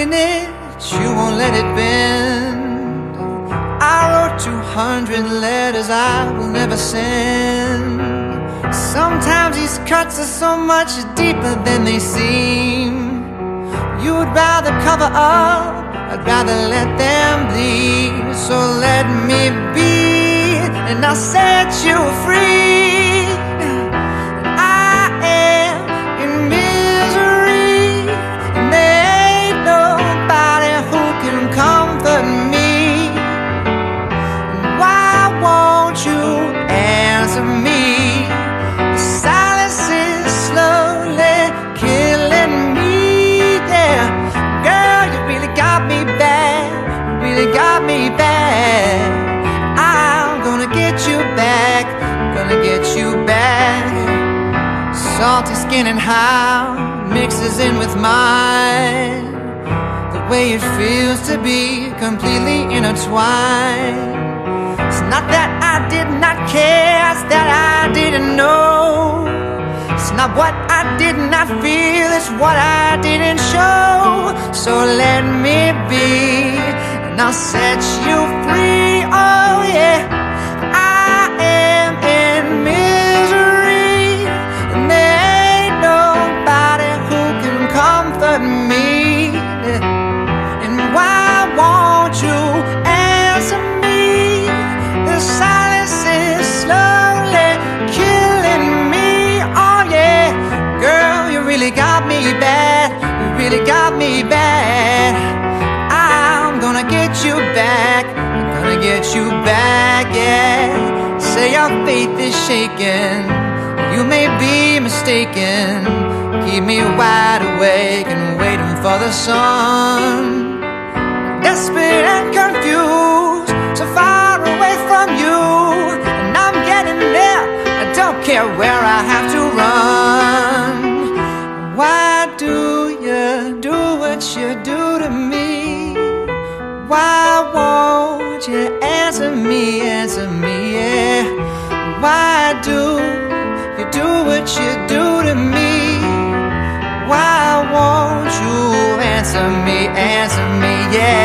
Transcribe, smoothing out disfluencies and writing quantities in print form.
breaking it, you won't let it bend. I wrote 200 letters I will never send. Sometimes these cuts are so much deeper than they seem. You would rather cover up, I'd rather let them bleed. So let me be, and I'll set you free. I am in misery, and there ain't nobody who can comfort me. Why won't you answer me? The silence is slowly killing me, yeah. Girl, you really got me bad, you really got me bad. I'm gonna get you back, gonna get you back. Salty skin and how mixes in with mine. The way it feels to be completely intertwined. It's not that I did not care, it's that I didn't know. It's not what I did not feel, it's what I didn't show. So let me be, and I'll set you free, oh yeah. I am in misery, and there ain't nobody who can comfort me. And why won't you answer me? The silence is slowly killing me, oh yeah. Girl, you really got me bad, you really got me bad. I'm gonna get you back, I'm gonna get you back, yeah. Say your faith is shaken, you may be mistaken. Keep me wide awake and waiting for the sun. Desperate and confused, so far away from you, and I'm getting there, I don't care where I have to run. Why do you do what you do to me? Why won't you answer me, yeah? Why do you do what you do to me? Why won't you answer me, yeah?